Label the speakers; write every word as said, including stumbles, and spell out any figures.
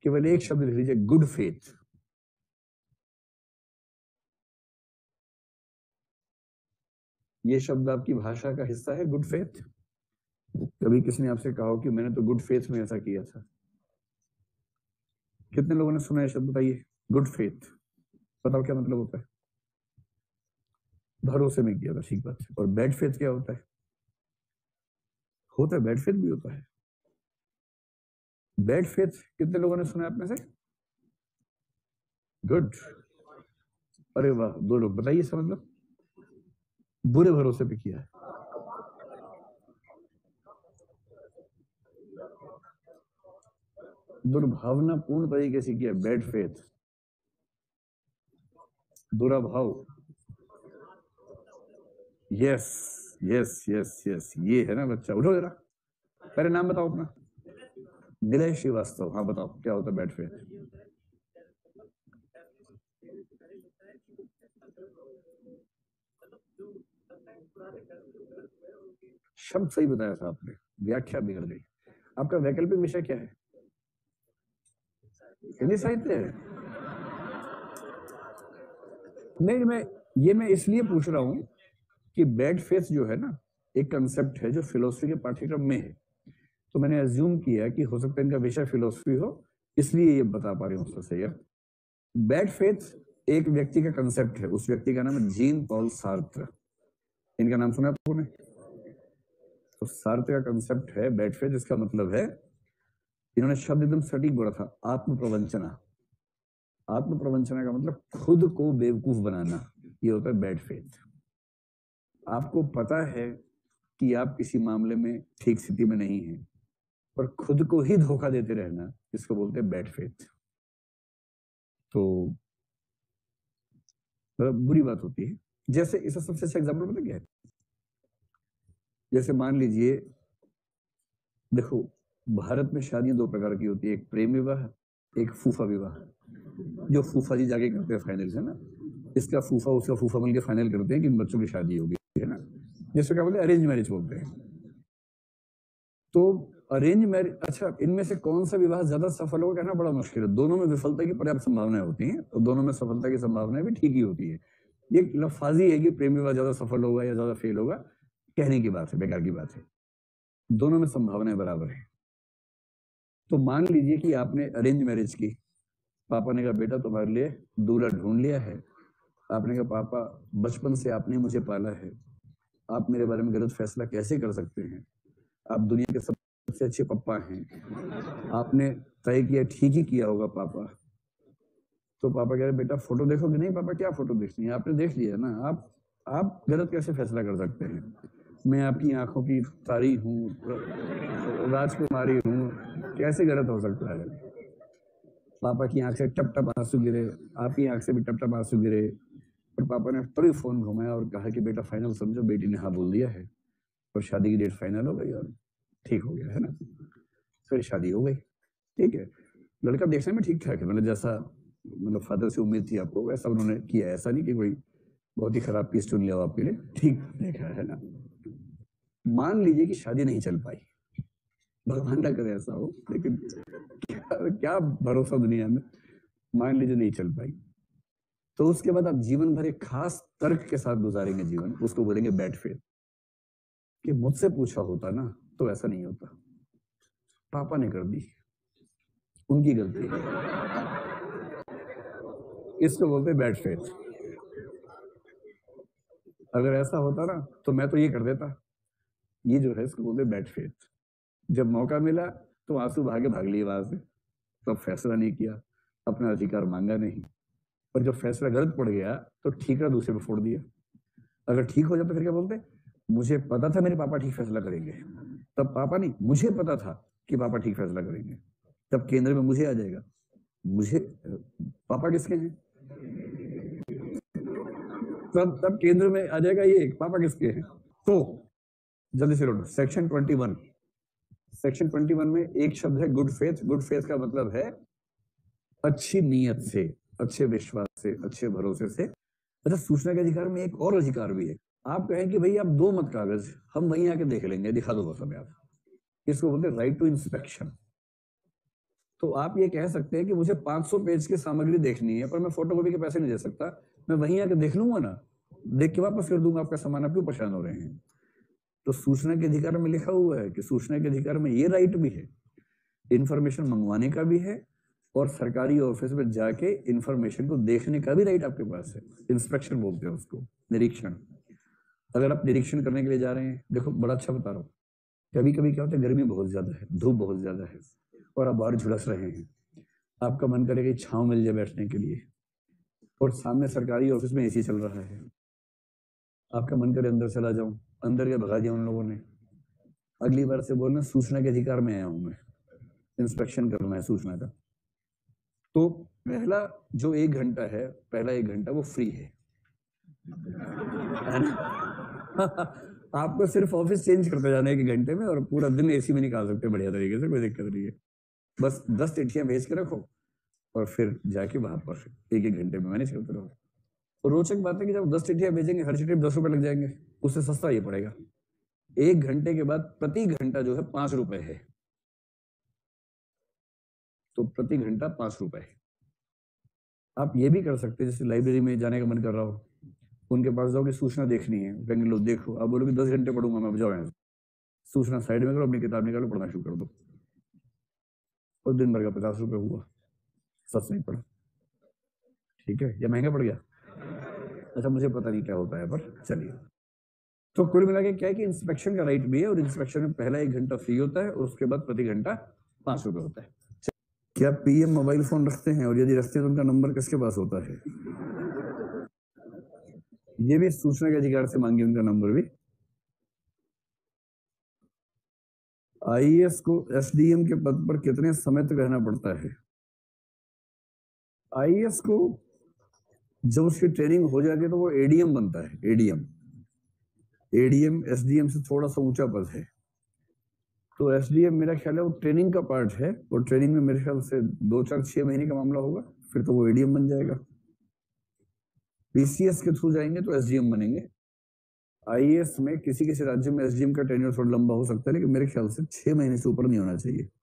Speaker 1: केवल एक शब्द लिख लीजिए, गुड फेथ। ये शब्द आपकी भाषा का हिस्सा है, गुड फेथ। कभी किसी ने आपसे कहा हो कि मैंने तो गुड फेथ में ऐसा किया था? कितने लोगों ने सुना है शब्द? बताइए, गुड फेथ बताओ क्या मतलब होता है? भरोसे में किया था, ठीक बात है। और बैड फेथ क्या होता है? होता है, बैड फेथ भी होता है। बैड फेथ कितने लोगों ने सुना आप में से? गुड, अरे वाह, दो लोग। बताइए इसका मतलब? बुरे भरोसे पे किया है। दुर्भावनापूर्ण तरीके से किया, बैड फेथ, बुरा भाव। यस यस यस यस, ये है ना बच्चा। उठो जरा, पहले नाम बताओ अपना। निलय श्रीवास्तव। हाँ बताओ क्या होता है बैड फेथ? शब्द सही बताया था आपने, व्याख्या बिगड़ गई। आपका वैकल्पिक विषय क्या है? हिंदी साहित्य है। नहीं, मैं ये मैं इसलिए पूछ रहा हूं कि बैड फेथ जो है ना, एक कंसेप्ट है जो फिलोसफी के पाठ्यक्रम में है। तो मैंने अज्यूम किया कि हो सकता है इनका विषय फिलोसफी हो, इसलिए ये बता पा रही हूँ सही है। बैड फेथ एक व्यक्ति का कंसेप्ट है, उस व्यक्ति का नाम है जीन पॉल सार्त्र। इनका नाम सुना आपने? तो सार्त्र का कंसेप्ट है बैड फेथ। इसका मतलब है, इन्होंने शब्द एकदम सटीक बोला था, आत्म प्रवंचना। आत्म प्रवंचना का मतलब खुद को बेवकूफ बनाना, ये होता है बैड फेथ। आपको पता है कि आप किसी मामले में ठीक स्थिति में नहीं हैं, पर खुद को ही धोखा देते रहना, इसको बोलते हैं बैड फेथ। तो बुरी बात होती है। जैसे इसका सबसे अच्छा एग्जाम्पल पता क्या है? जैसे मान लीजिए, देखो भारत में शादियां दो प्रकार की होती है, एक प्रेम विवाह, एक फूफा विवाह। जो फूफा जी जाके करते हैं फाइनल, है ना, इसका फूफा उसका फूफा मिलकर फाइनल करते हैं कि इन बच्चों की शादी होगी, है ना, जिसको क्या बोलते हैं, अरेंज मैरिज बोलते हैं। तो अरेंज मैरिज, अच्छा इनमें से कौन सा विवाह ज्यादा सफल होगा कहना बड़ा मुश्किल है। दोनों में विफलता की पर्याप्त संभावनाएं होती हैं, और दोनों में सफलता की संभावनाएं भी ठीक ही होती है। ये लफाजी है कि प्रेम विवाह ज्यादा सफल होगा या ज्यादा फेल होगा, कहने की बात है, बेकार की बात है। दोनों में संभावनाएं बराबर है। तो मान लीजिए कि आपने अरेंज मैरिज की, पापा ने कहा बेटा तुम्हारे लिए दूल्हा ढूंढ लिया है। आपने कहा पापा बचपन से आपने मुझे पाला है, आप मेरे बारे में गलत फैसला कैसे कर सकते हैं? आप दुनिया के सबसे अच्छे पापा हैं, आपने तय किया, ठीक ही किया होगा पापा। तो पापा कह रहे बेटा फोटो देखोगे? नहीं पापा, क्या फोटो देखनी है, आपने देख लिया ना, आप आप गलत कैसे फैसला कर सकते हैं? मैं आपकी आंखों की तारी हूँ, राजकुमारी हूँ, कैसे गलत हो सकता है? पापा की आंख से टप टप आंसू गिरे, आपकी आंख से भी टप टप आंसू गिरे। और पापा ने तभी फोन घुमाया और कहा कि बेटा फाइनल समझो। बेटी ने हाँ बोल दिया है और शादी की डेट फाइनल हो गई और ठीक हो गया, है ना। फिर शादी हो गई, ठीक है। लड़का देखने में ठीक ठाक है, मतलब जैसा मतलब फादर से उम्मीद थी आपको वैसा उन्होंने किया। ऐसा नहीं कि कोई बहुत ही खराब पीस चुन लिया आपके लिए, ठीक देखा है ना। मान लीजिए कि शादी नहीं चल पाई, भगवान ना करे ऐसा हो, लेकिन क्या, क्या भरोसा दुनिया में। मान लीजिए नहीं चल पाई, तो उसके बाद आप जीवन भर एक खास तर्क के साथ गुजारेंगे जीवन, उसको बोलेंगे बैड फेथ। कि मुझसे पूछा होता ना तो ऐसा नहीं होता, पापा ने कर दी, उनकी गलती है, इसको बोलते हैं बैड फेथ। अगर ऐसा होता ना तो मैं तो ये कर देता, ये जो है इसको बोलते हैं बैड फेथ। जब मौका मिला तो आंसू भागे भाग लिए वहां से, तो फैसला नहीं किया, अपना अधिकार मांगा नहीं। पर जब फैसला गलत पड़ गया तो ठीकरा दूसरे पे फोड़ दिया। अगर ठीक हो जाता फिर क्या बोलते? मुझे पता था मेरे पापा ठीक फैसला करेंगे। तब पापा नहीं, मुझे पता था कि पापा ठीक फैसला करेंगे। तब केंद्र में मुझे आ जाएगा। मुझे पापा किसके हैं? तब तब केंद्र में आ जाएगा ये पापा किसके हैं। तो जल्दी से लौटो section twenty one. Section twenty one में एक शब्द है गुड फेथ। गुड फेथ का मतलब है अच्छी नीयत से, अच्छे विश्वास से, अच्छे भरोसे से। अच्छा, सूचना के अधिकार में एक और अधिकार भी है। आप कहें कि भाई आप दो मत कागज, हम वहीं आके देख लेंगे, दिखा दो बस हमें आप। इसको बोलते हैं राइट टू इंस्पेक्शन। तो आप ये कह सकते हैं कि मुझे पाँच सौ पेज की सामग्री देखनी है, पर मैं फोटोकॉपी के पैसे नहीं दे सकता, मैं वहीं आके देख लूंगा ना, देख के वापस कर दूंगा आपका सामान, आप क्यों परेशान हो रहे हैं? तो सूचना के अधिकार में लिखा हुआ है कि सूचना के अधिकार में ये राइट भी है, इंफॉर्मेशन मंगवाने का भी है, और सरकारी ऑफिस में जाके इंफॉर्मेशन को देखने का भी राइट आपके पास है। इंस्पेक्शन बोलते हैं उसको, निरीक्षण। अगर आप निरीक्षण करने के लिए जा रहे हैं, देखो बड़ा अच्छा बता रहा हूँ, कभी कभी क्या होता है, गर्मी बहुत ज्यादा है, धूप बहुत ज्यादा है, और आप बाहर झुलस रहे हैं, आपका मन करेगा कि छांव मिल जाए बैठने के लिए, और सामने सरकारी ऑफिस में एसी चल रहा है, आपका मन करे अंदर चला जाऊं, अंदर के भगा दिया उन लोगों ने, अगली बार से बोलना सूचना के अधिकार में आया हूं मैं, इंस्पेक्शन करना है सूचना का। तो पहला जो एक घंटा है, पहला एक घंटा वो फ्री है, है ना? आपको सिर्फ ऑफिस चेंज करते जाना है एक घंटे में, और पूरा दिन एसी में निकाल सकते बढ़िया तरीके से, कोई दिक्कत नहीं है। बस दस चिट्ठियां भेज के रखो और फिर जाके वहां पर एक एक घंटे में मैनेज करते रहो। और रोचक बात है कि जब दस चिट्ठियां भेजेंगे, हर चिट्ठी दस रुपए लग जाएंगे, उससे सस्ता ये पड़ेगा। एक घंटे के बाद प्रति घंटा जो है पांच रुपए है, तो प्रति घंटा पांच रुपए है। आप ये भी कर सकते हैं, जैसे लाइब्रेरी में जाने का मन कर रहा हो, उनके पास जाओगे, सूचना देखनी है, कहेंगे लो देखो, आप बोलोगे दस घंटे पढ़ूंगा मैं, बजाओ यहाँ, सूचना साइड में करो, अपनी किताब निकालो, पढ़ना शुरू कर दो, और दिन भर का पचास रुपए हुआ, सस्ता ही पड़ा। ठीक है, या महंगा पड़ गया? अच्छा, मुझे पता नहीं क्या होता है, पर चलिए। तो कुल मिला के क्या है कि इंस्पेक्शन का राइट भी है, और इंस्पेक्शन में पहला एक घंटा फ्री होता है, और उसके बाद प्रति घंटा पांच रुपए होता है। क्या पीएम मोबाइल फोन रखते हैं, और यदि रखते हैं तो उनका नंबर किसके पास होता है? ये भी सूचना के अधिकार से मांगे उनका नंबर भी। आईएएस को एसडीएम के पद पर कितने समय तक रहना पड़ता है? आईएएस को जब उसकी ट्रेनिंग हो जाती है तो वो एडीएम बनता है, एडीएम। एडीएम एसडीएम से थोड़ा सा ऊंचा पद है। तो एसडीएम मेरा ख्याल है वो ट्रेनिंग का पार्ट है, और ट्रेनिंग में मेरे ख्याल से दो चार छह महीने का मामला होगा, फिर तो वो एडीएम बन जाएगा। पीसीएस के थ्रू जाएंगे तो एसडीएम बनेंगे। आईएएस में किसी किसी राज्य में एसडीएम का टेन्योर थोड़ा लंबा हो सकता है, लेकिन मेरे ख्याल से छह महीने से ऊपर नहीं होना चाहिए।